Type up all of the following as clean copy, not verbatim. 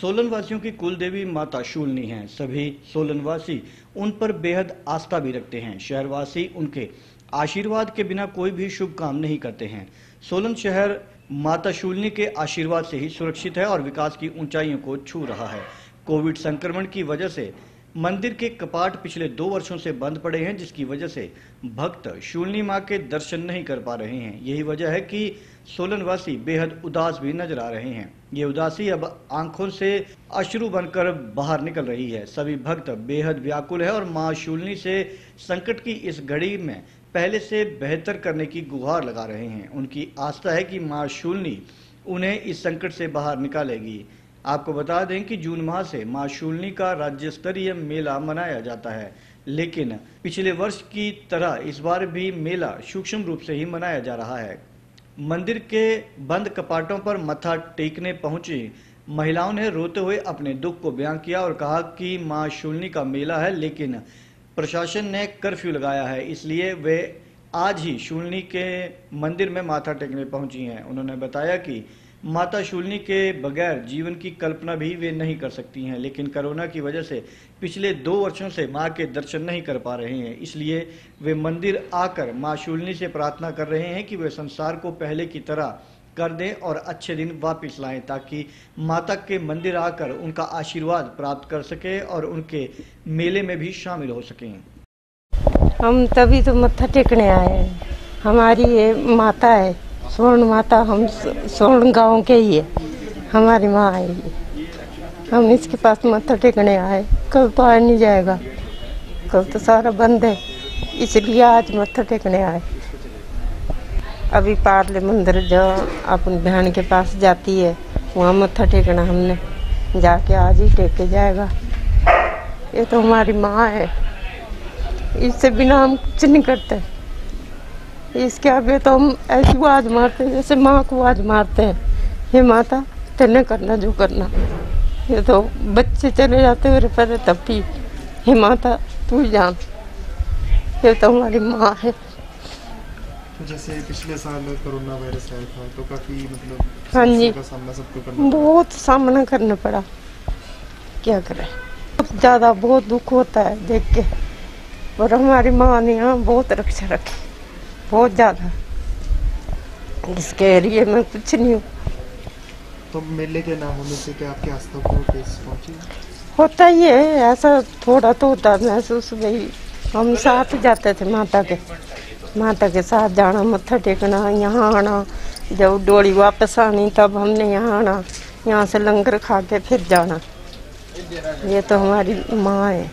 सोलन वासियों की कुल देवी माता शूलिनी हैं। सभी सोलन वासी उन पर बेहद आस्था भी रखते हैं। शहरवासी उनके आशीर्वाद के बिना कोई भी शुभ काम नहीं करते हैं। सोलन शहर माता शूलिनी के आशीर्वाद से ही सुरक्षित है और विकास की ऊंचाइयों को छू रहा है। कोविड संक्रमण की वजह से मंदिर के कपाट पिछले 2 वर्षों से बंद पड़े हैं, जिसकी वजह से भक्त शूलिनी मां के दर्शन नहीं कर पा रहे हैं। यही वजह है कि सोलनवासी बेहद उदास भी नजर आ रहे हैं। ये उदासी अब आंखों से अश्रु बनकर बाहर निकल रही है। सभी भक्त बेहद व्याकुल है और मां शूलिनी से संकट की इस घड़ी में पहले से बेहतर करने की गुहार लगा रहे हैं। उनकी आस्था है कि मां शूलिनी उन्हें इस संकट से बाहर निकालेगी। आपको बता दें कि जून माह से मां शूलिनी का राज्य स्तरीय मेला मनाया जाता है, लेकिन पिछले वर्ष की तरह इस बार भी मेला सूक्ष्म रूप से ही मनाया जा रहा है। मंदिर के बंद कपाटों पर मत्था टेकने पहुंची महिलाओं ने रोते हुए अपने दुख को बयां किया और कहा कि मां शूलिनी का मेला है, लेकिन प्रशासन ने कर्फ्यू लगाया है, इसलिए वे आज ही शूलिनी के मंदिर में माथा टेकने पहुंची हैं। उन्होंने बताया कि माता शूलिनी के बगैर जीवन की कल्पना भी वे नहीं कर सकती हैं, लेकिन कोरोना की वजह से पिछले 2 वर्षों से मां के दर्शन नहीं कर पा रहे हैं। इसलिए वे मंदिर आकर मां शूलिनी से प्रार्थना कर रहे हैं कि वे संसार को पहले की तरह कर दें और अच्छे दिन वापस लाएं, ताकि माता के मंदिर आकर उनका आशीर्वाद प्राप्त कर सके और उनके मेले में भी शामिल हो सकें। हम तभी तो मत्था टेकने आए हैं। हमारी ये माता है स्वर्ण माता, हम स्वर्ण गांव के ही है, हमारी माँ है। हम इसके पास मत्था टेकने आए। कल तो आया नहीं जाएगा, कल तो सारा बंद है, इसलिए आज मत्था टेकने आए। अभी पार्ले मंदिर जो अपनी बहन के पास जाती है वहाँ मत्था टेकना हमने जाके आज ही टेक के जाएगा। ये तो हमारी माँ है, इससे बिना हम कुछ नहीं करते। इसके आगे तो हम ऐसी आवाज मारते हैं जैसे माँ को आवाज मारते हैं, हे माता तेने करना जो करना। ये तो बच्चे चले जाते मेरे पहले तब भी, हे माता तू ही जान। ये तो हमारी माँ है। जैसे पिछले साल कोरोना वायरस आया था तो काफी मतलब हाँ जी, सामना सबको करना बहुत सामना करना पड़ा। क्या करें, बहुत ज्यादा बहुत दुख होता है देख के। और हमारी माँ ने यहाँ बहुत रक्षा रखी, बहुत ज्यादा। इसके एरिए में कुछ नहीं हो। तो मेले के ना होने से क्या आपकी आस्था को ठेस पहुंची? होता ही है ऐसा, थोड़ा तो होता महसूस। भाई हम साथ जाते थे माता के साथ जाना, मत्था टेकना, यहाँ आना। जब डोली वापस आनी तब हमने यहाँ आना, यहाँ से लंगर खा के फिर जाना। ये तो हमारी माँ है,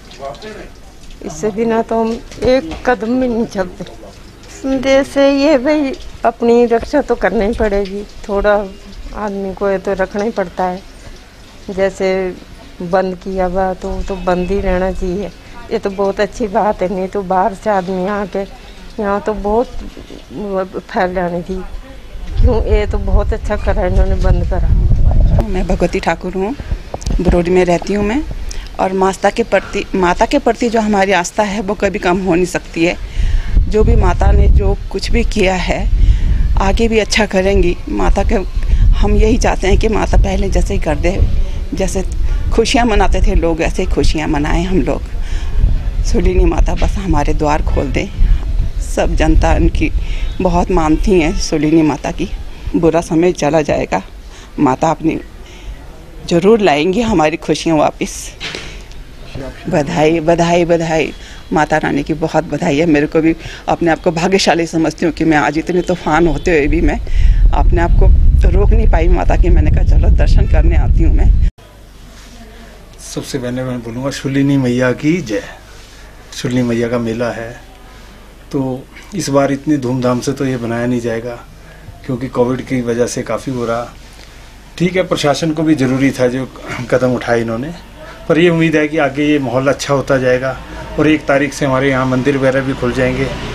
इससे बिना तो हम एक कदम भी नहीं चलते। संदेश है ये भाई, अपनी रक्षा तो करनी ही पड़ेगी। थोड़ा आदमी को ये तो रखना ही पड़ता है। जैसे बंद किया हुआ तो बंद ही रहना चाहिए। ये तो बहुत अच्छी बात है, नहीं तो बाहर से आदमी आके यहाँ तो बहुत फैल जानी थी। क्यों, ये तो बहुत अच्छा करा इन्होंने, बंद करा। मैं भगवती ठाकुर हूँ, बरौडी में रहती हूँ मैं। और माता के प्रति जो हमारी आस्था है वो कभी कम हो नहीं सकती है। जो भी माता ने जो कुछ भी किया है आगे भी अच्छा करेंगी। माता के हम यही चाहते हैं कि माता पहले जैसे ही कर दे, जैसे खुशियाँ मनाते थे लोग ऐसे ही खुशियाँ मनाएं हम लोग। शूलिनी माता बस हमारे द्वार खोल दें। सब जनता उनकी बहुत मानती है शूलिनी माता की। बुरा समय चला जाएगा, माता अपनी जरूर लाएंगी हमारी खुशियाँ वापस। बधाई बधाई बधाई, माता रानी की बहुत बधाई है। मेरे को भी अपने आप को भाग्यशाली समझती हूँ कि मैं आज इतने तूफान होते हुए भी मैं अपने आप को रोक नहीं पाई माता की। मैंने कहा चलो दर्शन करने आती हूँ मैं। सबसे पहले मैं बोलूँगा शूलिनी मैया की जय। शूलिनी मैया का मेला है तो इस बार इतनी धूमधाम से तो ये बनाया नहीं जाएगा, क्योंकि कोविड की वजह से काफ़ी हो रहा। ठीक है, प्रशासन को भी ज़रूरी था जो कदम उठाए इन्होंने, पर ये उम्मीद है कि आगे ये माहौल अच्छा होता जाएगा और 1 तारीख से हमारे यहाँ मंदिर वगैरह भी खुल जाएंगे।